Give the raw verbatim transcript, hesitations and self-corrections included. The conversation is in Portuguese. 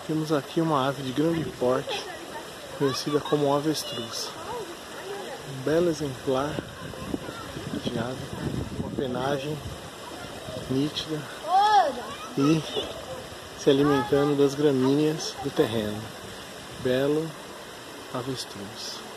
Temos aqui uma ave de grande porte, conhecida como avestruz. Um belo exemplar de ave, uma penagem nítida e se alimentando das gramíneas do terreno. Belo avestruz.